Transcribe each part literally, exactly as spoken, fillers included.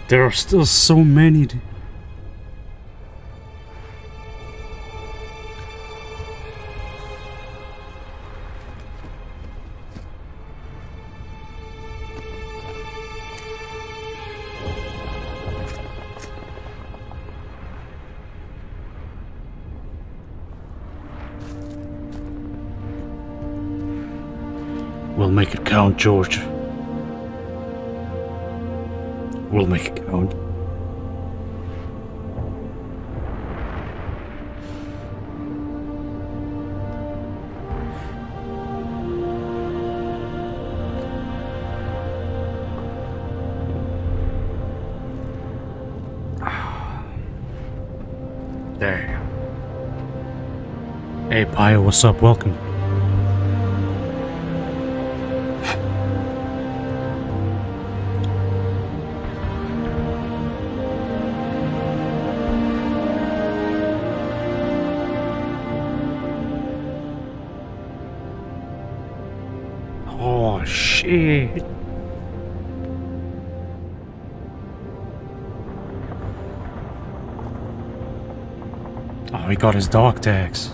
There are still so many. We'll make it count, George. We'll make it count. There. Hey, Pio, what's up? Welcome. Oh, shit. Oh, he got his dog tags.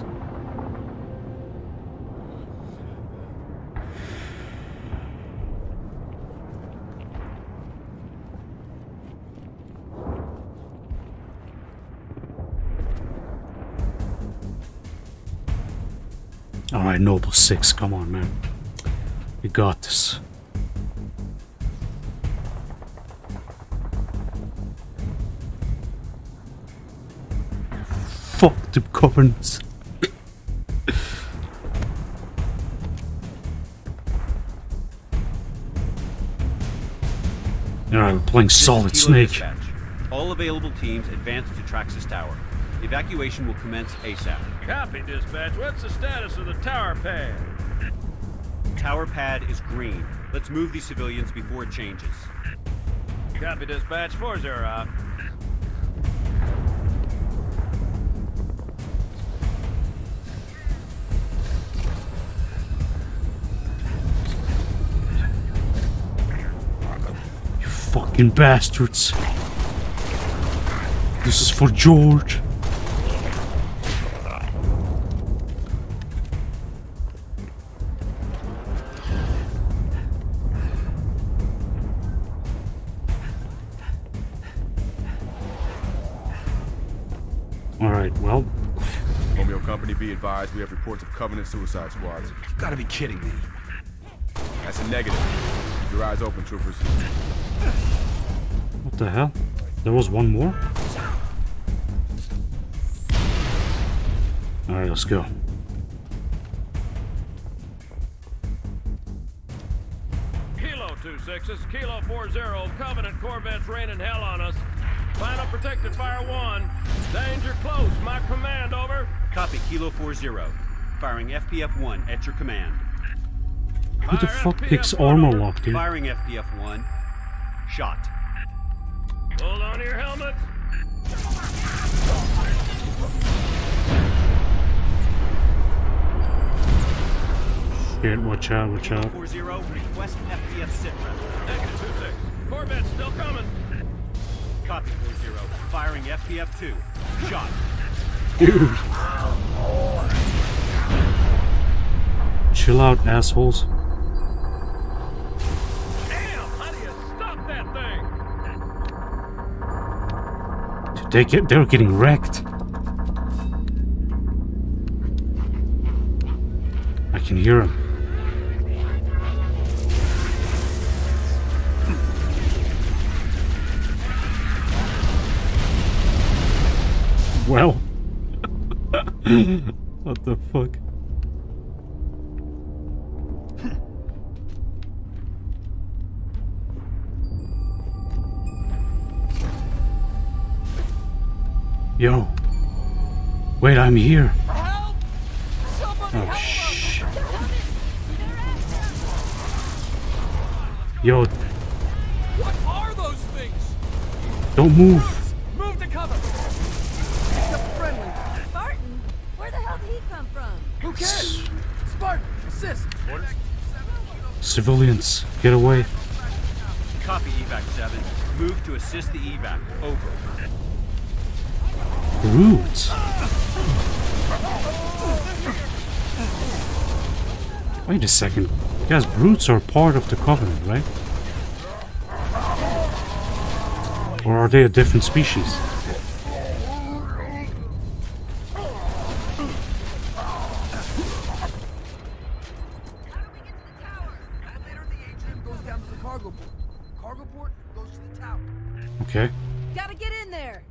Alright, Noble six, come on, man. We got this. Fuck the Covenants. Alright, we're playing Solid Snake. Dispatch. All available teams advance to Traxxas Tower. Evacuation will commence ASAP. Copy, dispatch. What's the status of the tower pad? Tower pad is green. Let's move these civilians before it changes. Copy, dispatch. four zero out. You fucking bastards. This is for George. Alright, well. Romeo Company, be advised, we have reports of Covenant suicide squads. You've got to be kidding me. That's a negative. Keep your eyes open, troopers. What the hell? There was one more? Alright, let's go. Kilo two sixes, Kilo four zero, Covenant Corvettes raining hell on us. Final protected fire one. Danger close, my command, over. Copy, Kilo four zero. Firing F P F one at your command. Who the Fire fuck F P F picks one armor over. lock, dude? Firing F P F one. Shot. Hold on to your helmets. Shit, watch out, watch out. four zero, request F P F sit rep. Negative two six. Corvette's still coming. Copy, four zero. Firing F P F two. Shot. Dude. Chill out, assholes. Damn, how do you stop that thing? Dude, they get, they're getting wrecked. I can hear him. Well. What the fuck? Yo. Wait, I'm here. Help! Somebody Oh, help shit. us! Yo, What are those things? don't move. Move to cover! Picked up friendly. Spartan? Where the hell did he come from? Who cares? Spartan, assist! Civilians, get away. Copy, evac seven. Move to assist the evac. Over. Brutes. Wait a second. Guys, brutes are part of the Covenant, right? Or are they a different species? Okay. Gotta get in there.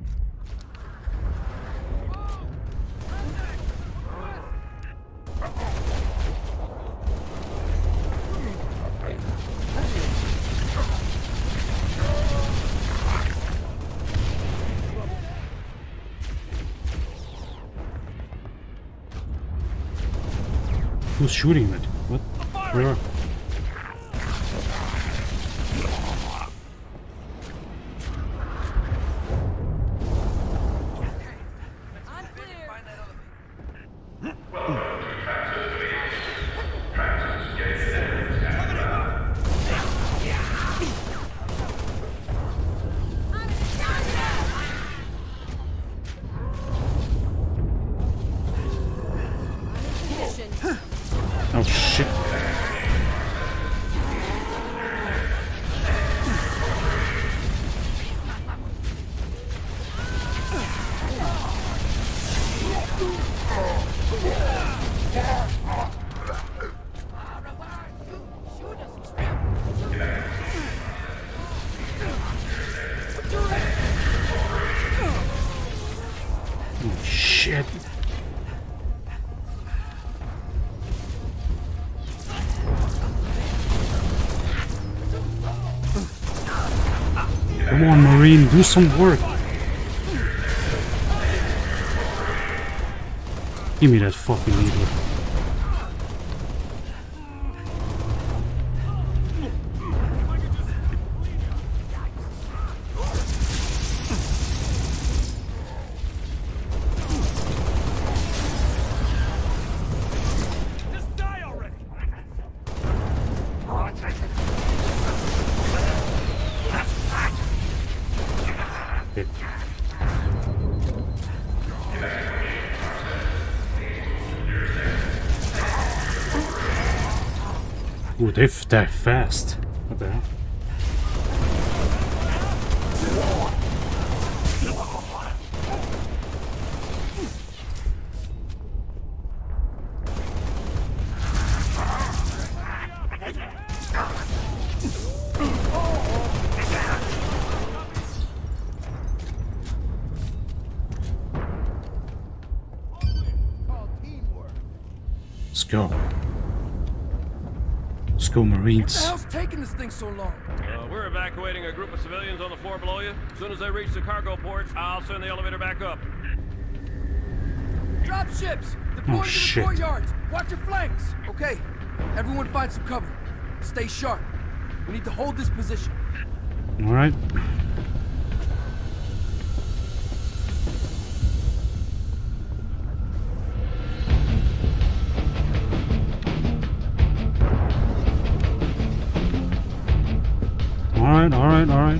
Who's shooting it? What? Where? Oh shit. Oh shit. Come on, Marine, do some work. Give me that fucking needle. Just die already! Okay. Ooh, they die fast. What the hell? Let's go. Let's go, Marines. What the hell's taking this thing so long? Uh, we're evacuating a group of civilians on the floor below you. As soon as they reach the cargo port, I'll send the elevator back up. Drop ships! Deploying to the shit. courtyards! Watch your flanks! Okay, everyone find some cover. Stay sharp. We need to hold this position. Alright. Alright, alright, alright.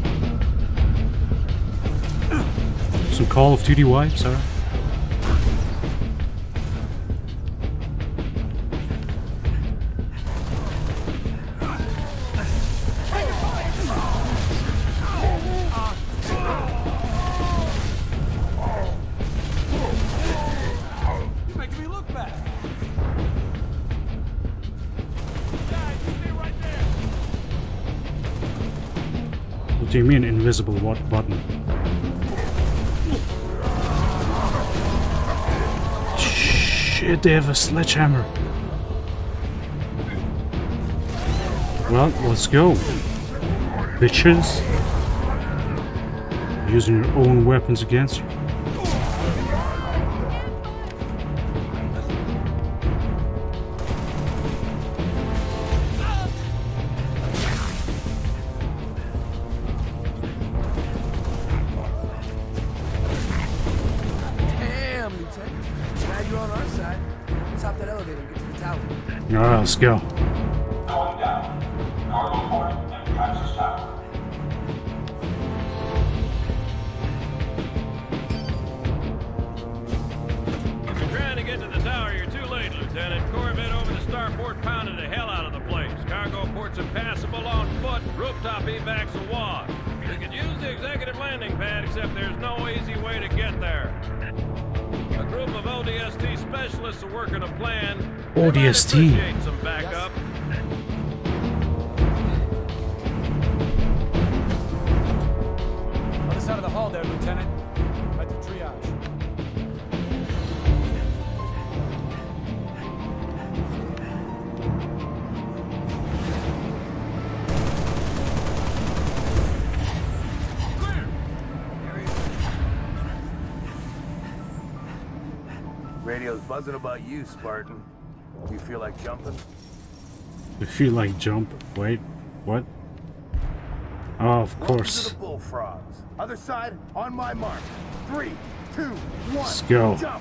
Some Call of Duty wipes, alright. You're making me look bad. Guys, you stay right there. What do you mean, invisible what button? Shit, they have a sledgehammer. Well, let's go. Bitches. Using your own weapons against you. Damn, Lieutenant. Glad you're on our side. Let's hop that elevator and get to the tower. Alright, let's go. Going down. Cargo port and Praxis Tower. Rooftop evacs a wash. We could use the executive landing pad, except there's no easy way to get there. A group of O D S T specialists are working a plan. O D S T. They might appreciate some backup. Other side of the hall there, Lieutenant. Right to triage. Radio's buzzing about you, Spartan. You feel like jumping? I feel like jump. Wait, what? Oh, of Welcome course. to the bullfrogs. Other side, on my mark. Three, two, one. Let's go. Jump.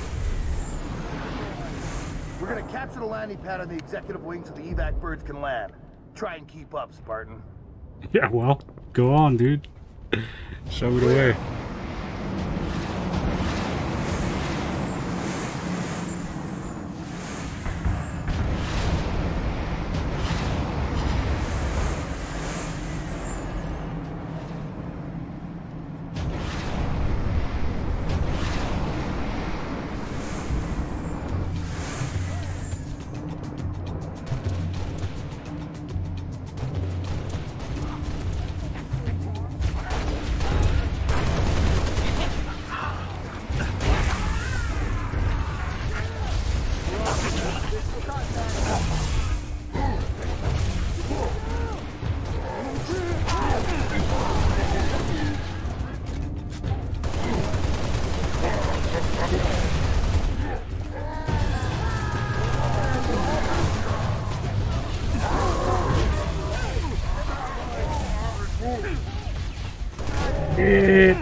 We're gonna capture the landing pad on the executive wing so the evac birds can land. Try and keep up, Spartan. Yeah, well, go on, dude. Show it away. Shit.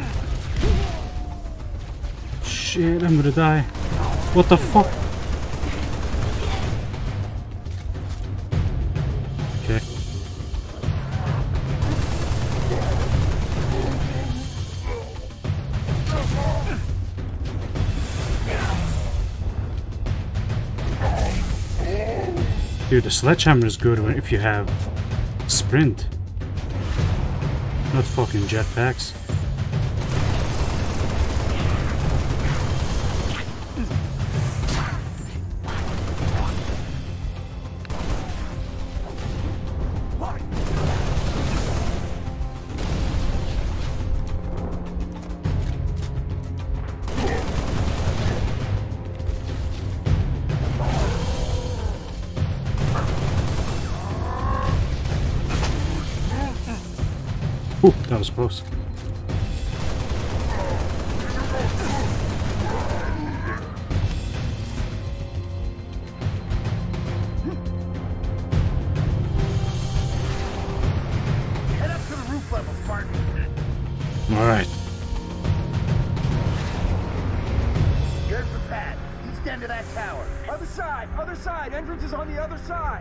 Shit, I'm gonna die. What the fuck? Okay. Dude, the sledgehammer is good if you have sprint. Not fucking jetpacks. Ooh, that was close. Head up to the roof level, Spartan. All right. Here's the pad. East end of that tower. Other side, other side. Entrance is on the other side.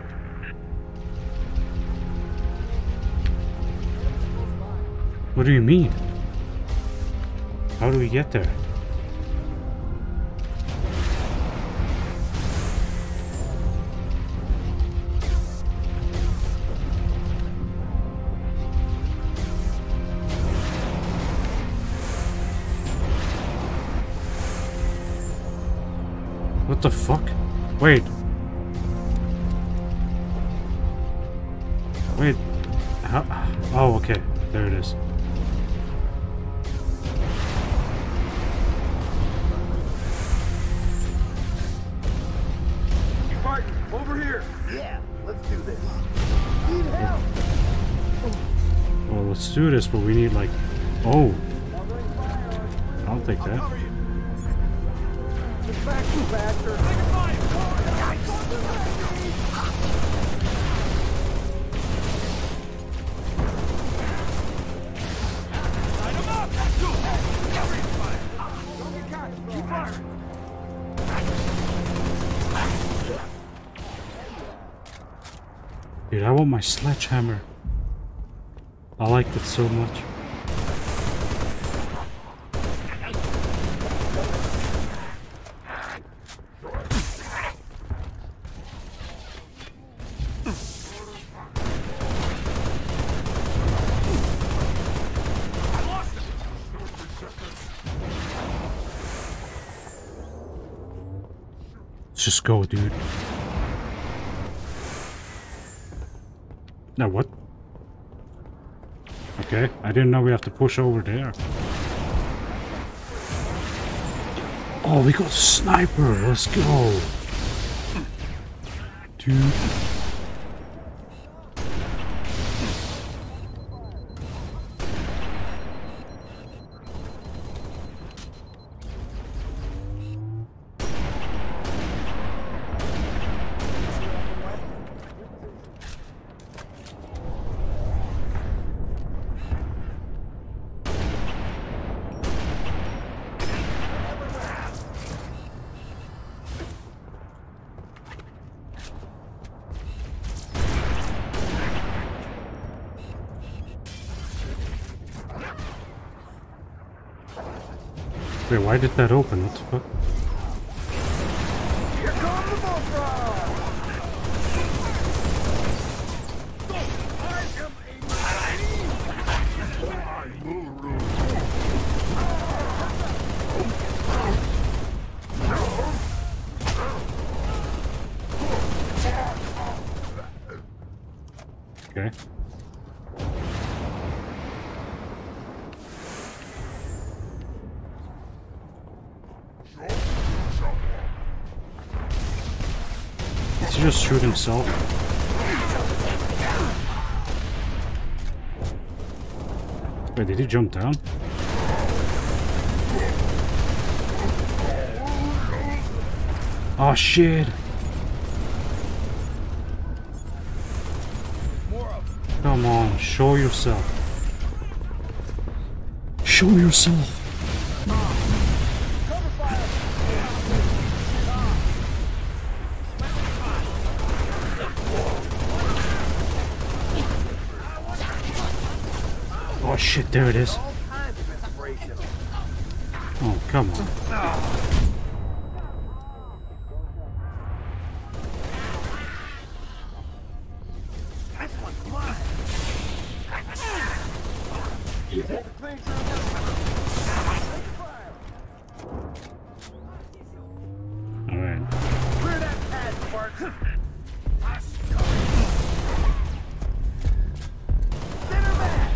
What do you mean? How do we get there? What the fuck? Wait. Wait. How? Oh, okay. There it is. Spartan, over here. Yeah, let's do this. Need help. Well, let's do this, but we need like... Oh. I'll take that. Get back, you bastard. Dude, I want my sledgehammer. I liked it so much. just go, dude. Now what? Okay, I didn't know we have to push over there. Oh, we got a sniper. Let's go. Dude. Wait, why did that open? What the fuck? Here comes the bullfrog! Okay. Did he just shoot himself? Wait, did he jump down? Oh shit! Come on, show yourself. Show yourself. Oh shit, there it is. Oh, come on. Alright. Clear that pad, Spartan! Center mass!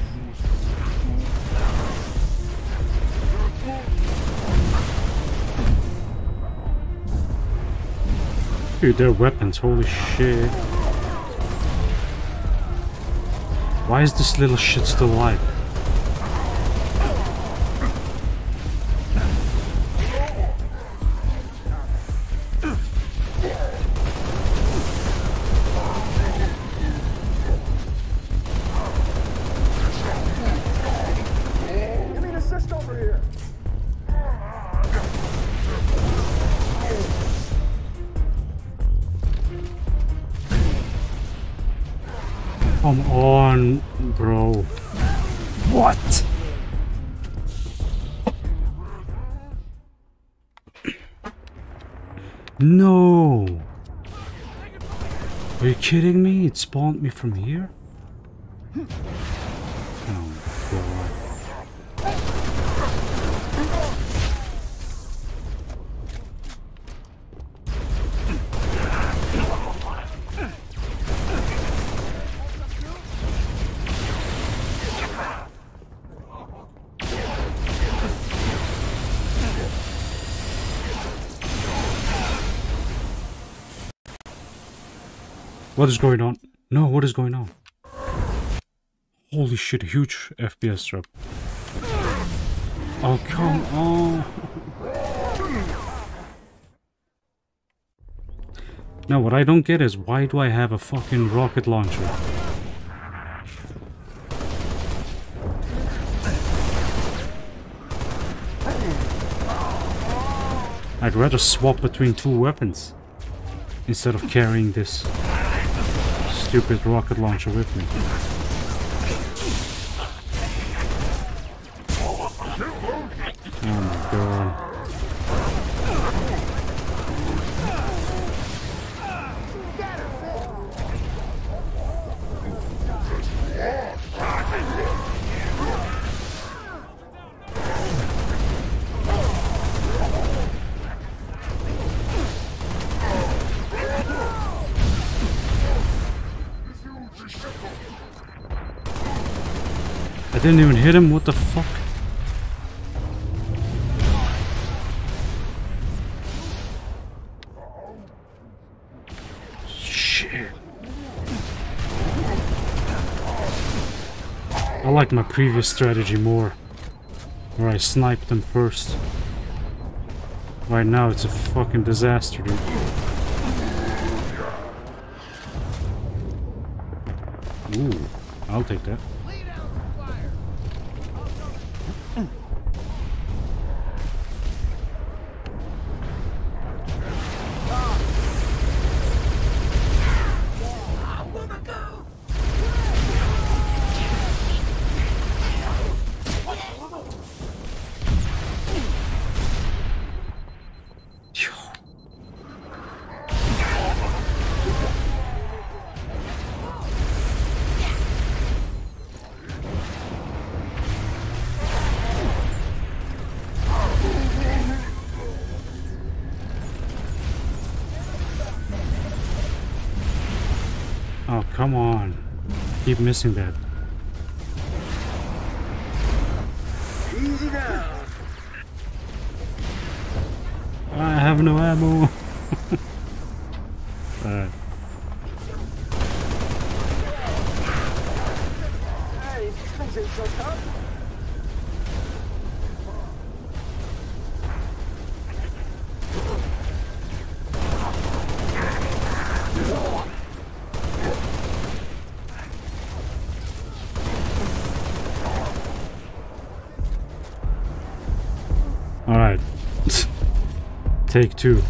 Dude, their weapons, holy shit. Why is this little shit still alive? Give me an assist over here! Come on, bro. What? No. Are you kidding me? It spawned me from here? Oh god. What is going on? No, what is going on? Holy shit, a huge F P S drop. Oh, come on. Now, what I don't get is why do I have a fucking rocket launcher? I'd rather swap between two weapons instead of carrying this stupid rocket launcher with me. Oh my god. I didn't even hit him, what the fuck? Shit. I like my previous strategy more, where I sniped them first. Right now it's a fucking disaster, dude. Ooh, I'll take that. Oh, come on. Keep missing that. Easy down. I have no ammo. Alright. Hey, things ain't so tough. Alright. Take two.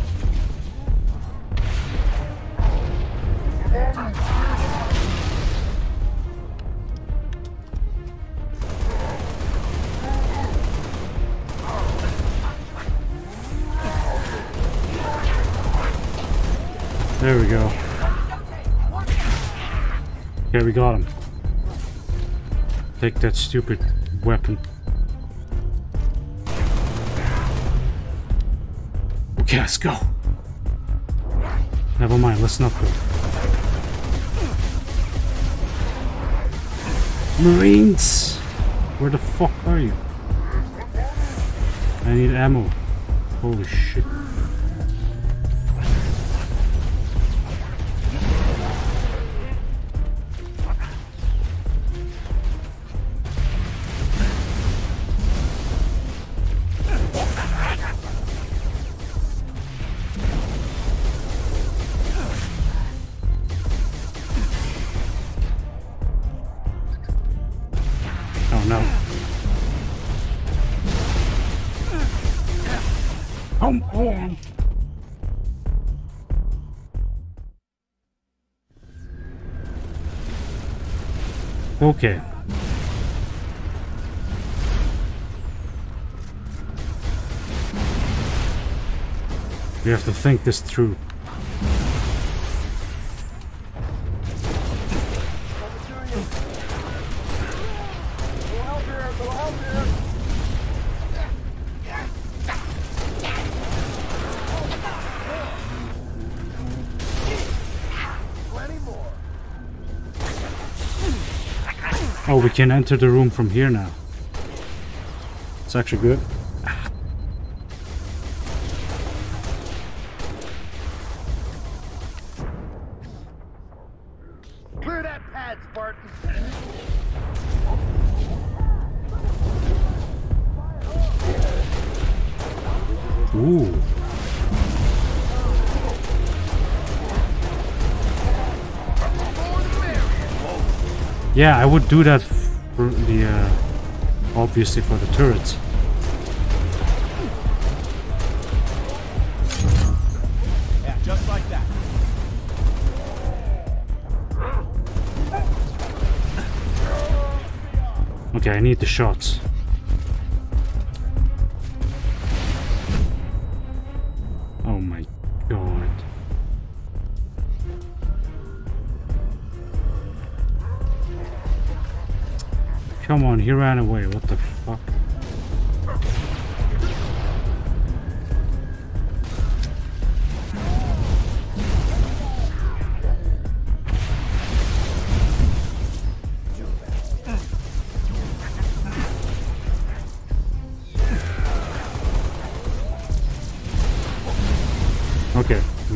There we go. Okay, we got him. Take that stupid weapon. Okay, let's go. Never mind, let's not go. Marines! Where the fuck are you? I need ammo. Holy shit. Oh no. Come on. Okay. We have to think this through. Oh, we can enter the room from here now. It's actually good. Clear that pad, Spartan. Ooh. Yeah, I would do that for the, uh, obviously for the turrets. Yeah, just like that. Okay, I need the shots. Oh my god. Come on, he ran away. What the fuck?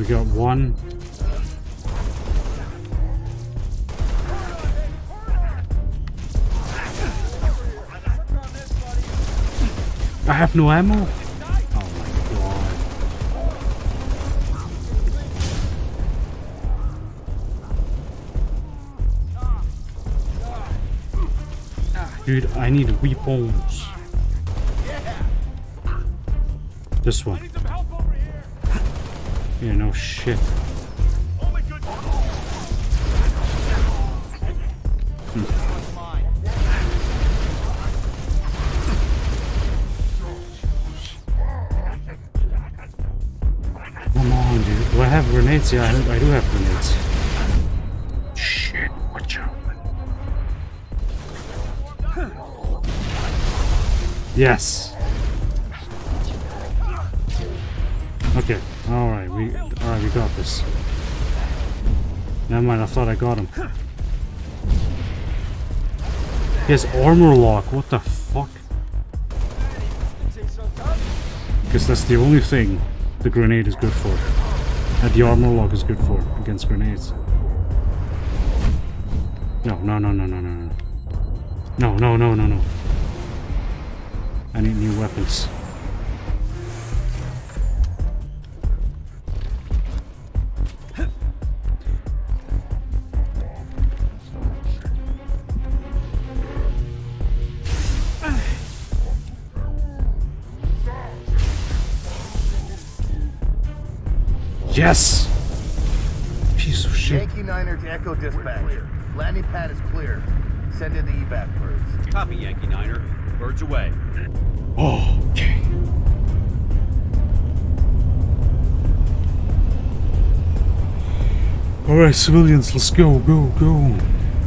we got one. I have no ammo? Oh my god. Dude, I need weapons. This one. Yeah, no shit. Hmm. Come on, dude. Do I have grenades? Yeah, I, I do have grenades. Shit, watch out. Yes. Okay. All right. We all right. We got this. Never mind. I thought I got him. He has armor lock. What the fuck? Because that's the only thing the grenade is good for. And the armor lock is good for against grenades. No, no, no, no, no, no, no. No, no, no, no, no. I need new weapons. Yes! Piece of shit. Yankee Niner to Echo Dispatch. Landing pad is clear. Send in the evac birds. Copy, Yankee Niner. Birds away. Oh, okay. Alright, civilians, let's go, go, go.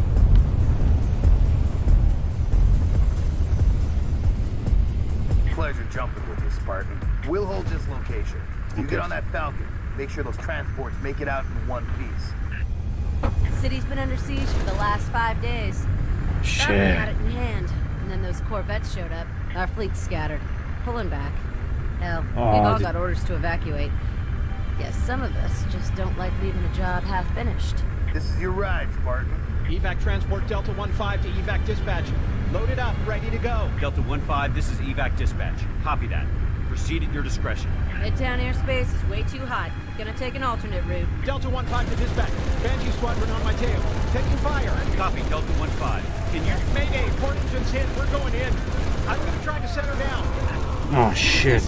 Pleasure jumping with you, Spartan. We'll hold this location. You Okay. get on that Falcon. Make sure those transports make it out in one piece. The city's been under siege for the last five days. Thought we Shit. had it in hand, and then those Corvettes showed up. Our fleet's scattered, pulling back. Hell, Aw, we've all the- got orders to evacuate. Guess some of us just don't like leaving a job half finished. This is your ride, Spartan. Evac transport Delta one five to evac dispatch. Loaded up, ready to go. Delta one five, this is evac dispatch. Copy that. Proceed at your discretion. Midtown airspace is way too hot. Gonna take an alternate route. Delta one five to dispatch. Banshee squadron on my tail. Taking fire. Copy, Delta one five. Can you... Mayday, port engine's hit. We're going in. I'm gonna try to set her down. Oh, shit.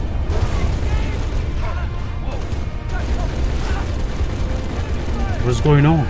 What's going on?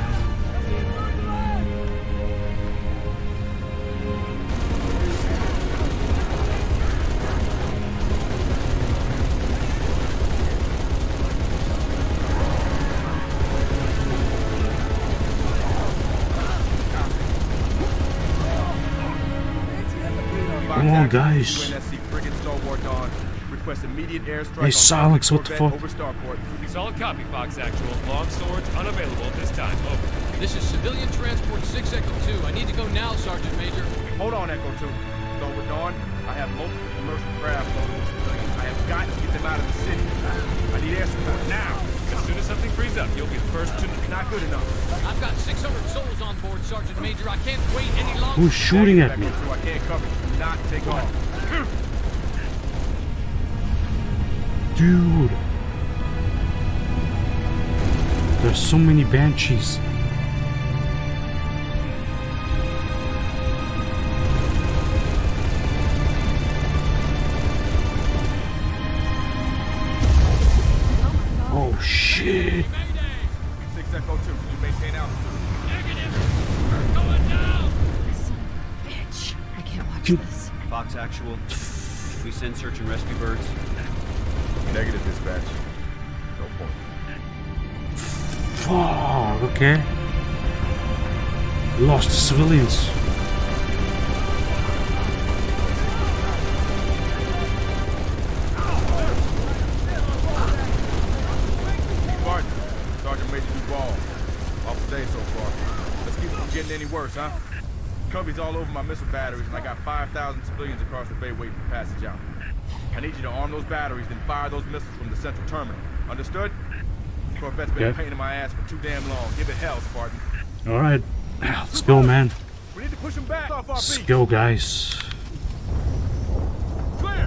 Come on, guys. U N S C frigate Stalwart Dawn. Request immediate airstrike. Hey, Silex, what the fuck? Over Starport. Solid copy, Fox Actual. Long swords unavailable at this time. Over. This is civilian transport six Echo two. I need to go now, Sergeant Major. Hold on, Echo two. Stalwart Dawn, I have multiple commercial craft loaded with civilians. I have got to get them out of the city. I need air support now. As soon as something frees up, you'll be the first to... Not good enough. I've got six hundred souls on board, Sergeant Major. I can't wait any longer. Who's shooting at me? Echo two, I can't cover you. Do not take off. Dude. There's so many Banshees. Oh shit. six Echo two, can you maintain altitude? Negative. We're going down. Son of a bitch. I can't watch You- this. Fox Actual. Should we send search and rescue birds? Negative dispatch. No point. Fuck, okay. Lost the civilians. Spartan, Sergeant Major Duval. Awful day so far. Let's keep it from getting any worse, huh? Cubbies all over my missile batteries, and I got five thousand civilians across the bay waiting for passage out. I need you to arm those batteries, then fire those missiles from the central terminal. Understood? Corvette's been Yep. a pain in my ass for too damn long. Give it hell, Spartan. Alright. Let's go, man. We need to push him back off our Let's beat. go, guys. Clear.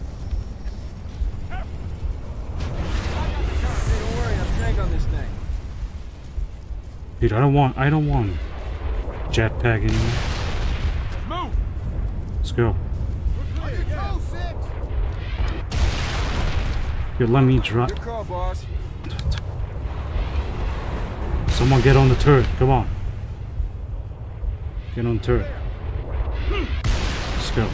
Don't worry, I'm tank on this thing. Dude, I don't want I don't want jetpack anymore. Move. Let's go. Here, let me drop. Good call, boss. Someone get on the turret. Come on. Get on the turret. Let's go.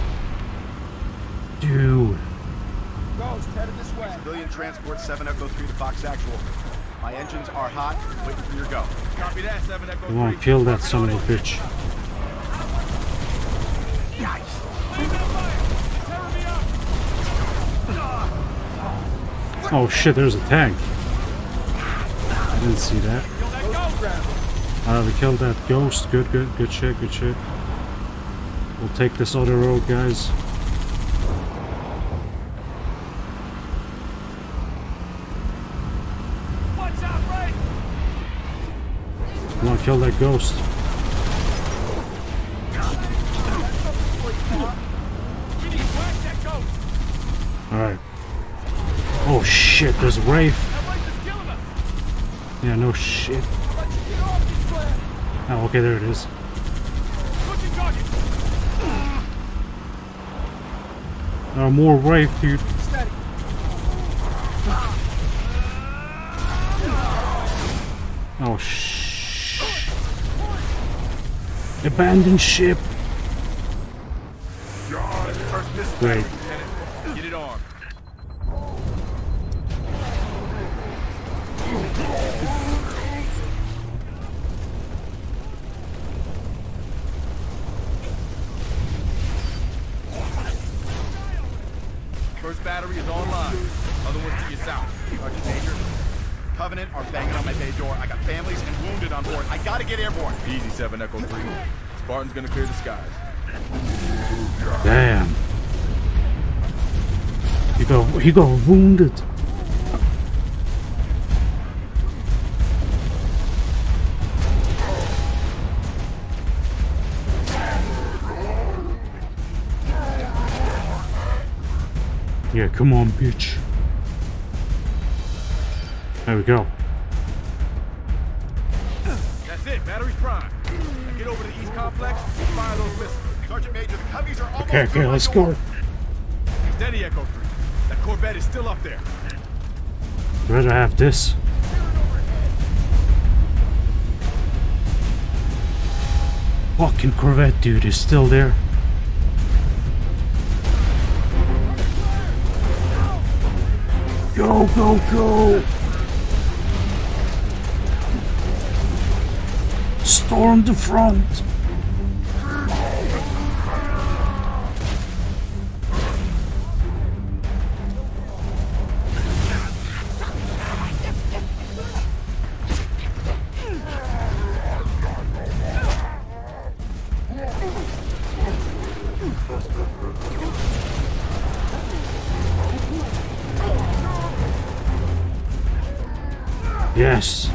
Dude. Ghost, headed this way. Civilian transport seven Echo three to Fox Actual. My engines are hot, waiting for your go. Copy that, seven Echo Come on, three. kill that son of a bitch. Oh shit, there's a tank. I didn't see that. Alright, we killed that ghost. Good, good, good shit, good shit. We'll take this other road, guys. Watch out, right? Come on, kill that ghost. We need to whack that ghost. Alright. Oh shit, there's a Wraith. That Wraith is killing us. Yeah, no shit. Oh, okay, there it is. Switching target. There are more Wraith, dude. Steady. Oh shh. Abandoned ship. First missile Great. battery, Lieutenant. Get it armed. First battery is online. Other ones to your south. Sergeant Major, Covenant are banging on my bay door. I got families and wounded on board. I gotta get airborne. Easy, seven Echo three. Spartan's gonna clear the skies. Damn. He got he got wounded. Yeah, come on, bitch. There we go. That's it. Battery's prime. Now get over to the east complex and fire those missiles. Sergeant Major, the Cubbies are almost Okay, through okay, my let's door. go. Steady, Echo three. That Corvette is still up there. Rather have this. Fucking Corvette dude is still there. Go, go, go! Storm the front! Yes.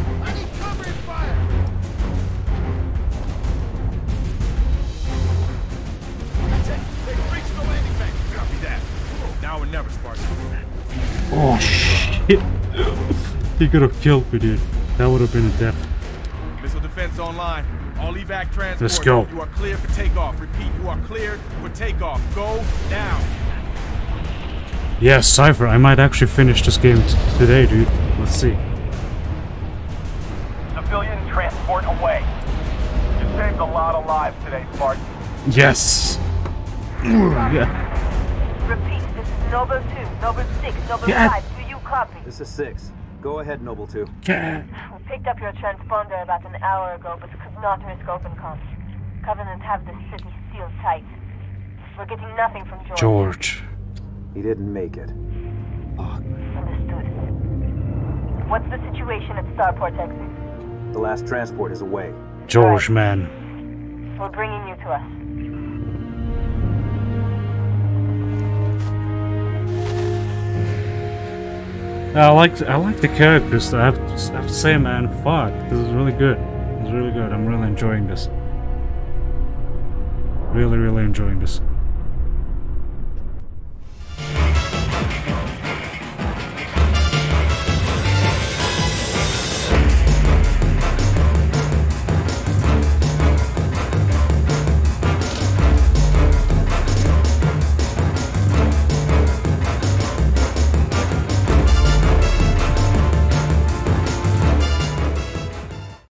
Now or never, Spartan. Oh shit. He could have killed me, dude. That would have been a death. Missile defense online. All evac transport. Let's go. You are clear for takeoff. Repeat, you are cleared for takeoff. Go now. Yes, Cypher, I might actually finish this game t today, dude. Let's see. Civilian transport away. You saved a lot of lives today, Spartan. Yes. Yeah. Repeat, this is Noble two, Noble six, Noble Yeah. five. Do you copy? This is six. Go ahead, Noble two. Yeah. We picked up your transponder about an hour ago, but could not risk open comms. Covenant have the city sealed tight. We're getting nothing from George. George. He didn't make it. Understood. What's the situation at Starport exit? The last transport is away. George, man. We're bringing you to us. I like I like the characters. I have, to, I have to say, man, fuck, this is really good. It's really good. I'm really enjoying this. Really, really enjoying this.